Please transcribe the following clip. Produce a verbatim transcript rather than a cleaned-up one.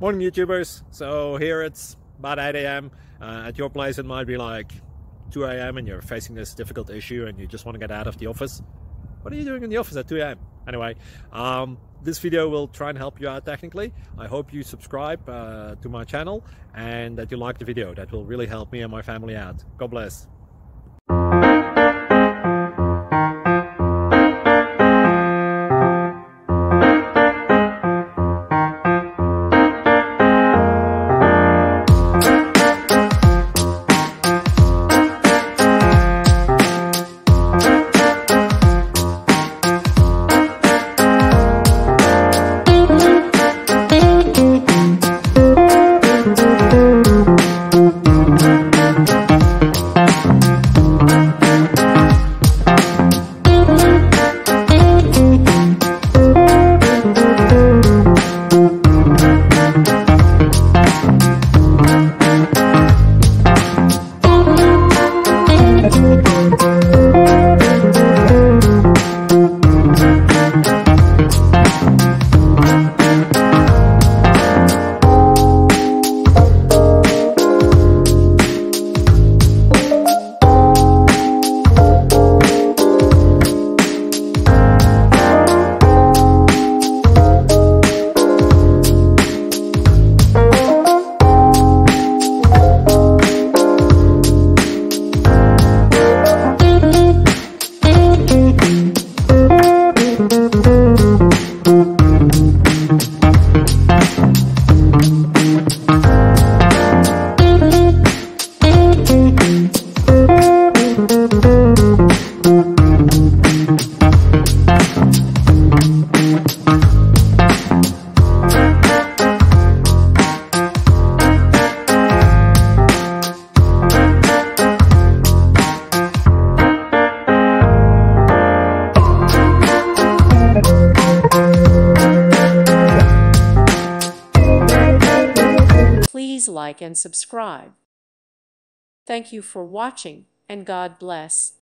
Morning YouTubers. So here it's about eight A M Uh, at your place it might be like two A M and you're facing this difficult issue and you just want to get out of the office. What are you doing in the office at two A M? Anyway, um, this video will try and help you out technically. I hope you subscribe uh, to my channel and that you like the video. That will really help me and my family out. God bless. Please like and subscribe. Thank you for watching, and God bless.